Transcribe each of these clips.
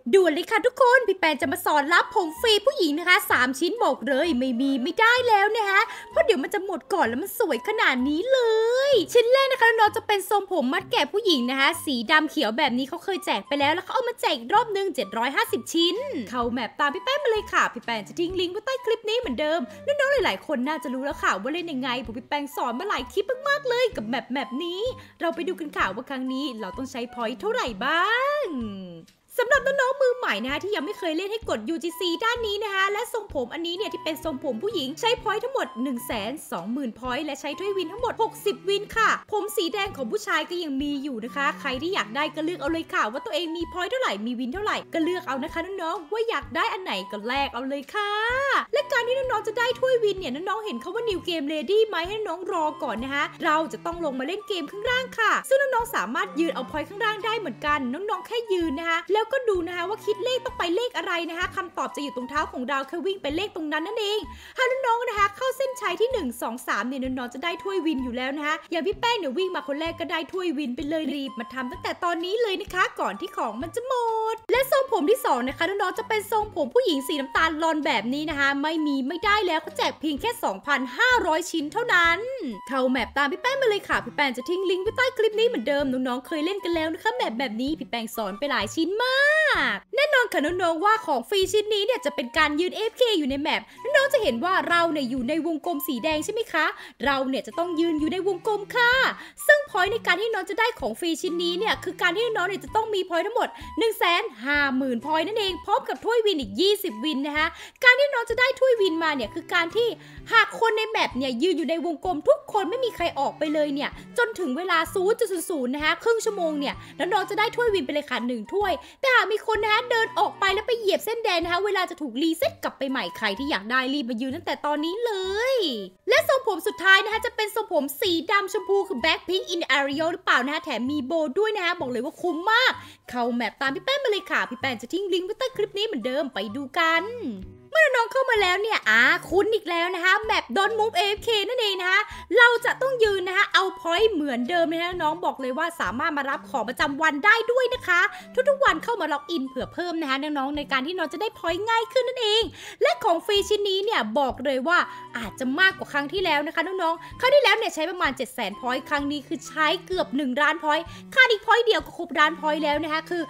ด่วนเลยค่ะทุกคนพี่แปนจะมาสอนรับผมฟรีผู้หญิงนะคะ3ชิ้นบอกเลยไม่ได้แล้วนะคะเพราะเดี๋ยวมันจะหมดก่อนแล้วมันสวยขนาดนี้เลยชิ้นแรกนะคะน้องจะเป็นทรงผมมัดแก่ผู้หญิงนะคะสีดำเขียวแบบนี้เขาเคยแจกไปแล้วเขาเอามาแจกอีกรอบนึง750ชิ้นเข้าแมปตามพี่แป้นมาเลยค่ะพี่แป้นจะทิ้งลิงก์ไว้ใต้คลิปนี้เหมือนเดิมน้องๆหลายๆคนน่าจะรู้แล้วค่ะว่าเล่นยังไงผมพี่แป้นสอนมาหลายคลิปมากๆเลยกับแมปนี้เราไปดูกันค่ะว่าครั้งนี้เราต้องใช้พอยต์เท่าไหร่บ้างสำหรับน้องๆมือใหม่นะคะที่ยังไม่เคยเล่นให้กด UGC ด้านนี้นะคะและทรงผมอันนี้เนี่ยที่เป็นทรงผมผู้หญิงใช้พอยต์ทั้งหมด 120,000 พอยต์และใช้ถ้วยวินทั้งหมด60วินค่ะผมสีแดงของผู้ชายก็ยังมีอยู่นะคะใครที่อยากได้ก็เลือกเอาเลยค่ะว่าตัวเองมีพอยต์เท่าไหร่มีวินเท่าไหร่ก็เลือกเอานะคะน้องๆว่าอยากได้อันไหนก็แลกเอาเลยค่ะและการที่น้องๆจะได้ถ้วยวินเนี่ยน้องๆเห็นเขาว่า New Game Ready ไหมให้น้องรอก่อนนะคะเราจะต้องลงมาเล่นเกมข้างล่างค่ะซึ่งน้องๆสามารถยืนเอาพอยต์ข้างล่างได้เหมือนกันน้องๆแค่ยืนนะคะแล้วก็ดูนะคะว่าคิดเลขต้องไปเลขอะไรนะคะคำตอบจะอยู่ตรงเท้าของเราแค่วิ่งไปเลขตรงนั้นนั่นเองถ้าน้องๆนะคะเข้าเส้นชัยที่1 2 3เนี่ยน้องๆจะได้ถ้วยวินอยู่แล้วนะคะอย่างพี่แป้งเนี่ยวิ่งมาคนแรกก็ได้ถ้วยวินไปเลยรีบมาทำตั้งแต่ตอนนี้เลยนะคะก่อนที่ของมันจะหมดและทรงผมที่2นะคะน้องๆจะเป็นทรงผมผู้หญิงสีน้ำตาลลอนแบบนี้นะคะไม่ได้แล้วเขาแจกเพียงแค่ 2,500 ชิ้นเท่านั้นเข้าแมปตามพี่แป้งมาเลยค่ะพี่แป้งจะทิ้งลิงก์ไว้ใต้คลิปนี้เหมือนเดิมน้องๆเคยเล่นกันแล้วนะคะแบบนี้พี่แป้งสอนไปหลายชิ้นมากแน่นอนค่ะน้องๆว่าของฟรีชิ้นนี้เนี่ยจะเป็นการยืน AFK อยู่ในแมปน้องๆจะเห็นว่าเราเนี่ยอยู่ในวงกลมสีแดงใช่ไหมคะเราเนี่ยจะต้องยืนอยู่ในวงกลมค่ะซึ่งพอยต์ในการที่น้องจะได้ของฟรีชิ้นนี้เนี่ยคือการที่น้องเนี่ยจะต้องมีพอยต์ทั้งหมด 150,000 พอยต์นั่นเองพร้อมกับถ้วยวินอีก20วินนะคะการที่น้องจะได้ถ้วยวินมาเนี่ยคือการที่หากคนในแมปเนี่ยยืนอยู่ในวงกลมทุกคนไม่มีใครออกไปเลยเนี่ยจนถึงเวลา0.00นะคะครึ่งชั่วโมงเนี่ยแล้วน้องจะได้ถ้วยวินไปเลยค่ะ1ถ้วยแต่หากมีคนนะคะเดินออกไปแล้วไปเหยียบเส้นแดงนะคะเวลาจะถูกรีเซ็ตกลับไปใหม่ใครที่อยากได้รีบมายืนตั้งแต่ตอนนี้เลยและทรงผมสุดท้ายนะคะจะเป็นทรงผมสีดำชมพูคือ Blackpink in Ariel หรือเปล่านะคะแถมมีโบด้วยนะคะบอกเลยว่าคุ้มมากเข้าแมปตามพี่แป้นมาเลยค่ะพี่แป้นจะทิ้งลิงก์ไว้ใต้คลิปนี้เหมือนเดิมไปดูกันเมื่อน้องเข้ามาแล้วเนี่ยคุ้นอีกแล้วนะคะแมป Don't Move AFK นั่นเองนะคะเราจะต้องยืนนะคะเอาพอยต์เหมือนเดิมเลยนะน้องบอกเลยว่าสามารถมารับของประจำวันได้ด้วยนะคะทุกๆวันเข้ามาล็อกอินเผื่อเพิ่มนะคะน้องๆในการที่น้องจะได้พอยต์ง่ายขึ้นนั่นเองและของฟรีชิ้นนี้เนี่ยบอกเลยว่าอาจจะมากกว่าครั้งที่แล้วนะคะน้องๆครั้งที่แล้วเนี่ยใช้ประมาณ 700,000 พอยต์ครั้งนี้คือใช้เกือบ1ล้านพอยต์ค่าอีกพอยต์เดียวก็ครบล้านพอยต์แล้วนะคะคือ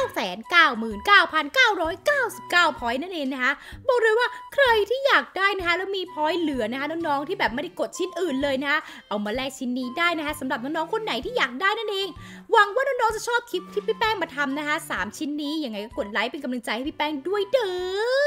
999,999 พอยต์นั่นเองนะคะบอกเลยว่าใครที่อยากได้นะคะแล้วมีพอยต์เหลือนะคะน้องๆที่แบบไม่ได้กดชิ้นอื่นเลยนะคะเอามาแลกชิ้นนี้ได้นะคะสำหรับน้องๆคนไหนที่อยากได้นั่นเองหวังว่าน้องๆจะชอบคลิปที่พี่แป้งมาทำนะคะ3ชิ้นนี้ยังไงก็กดไลค์เป็นกำลังใจให้พี่แป้งด้วยเด้อ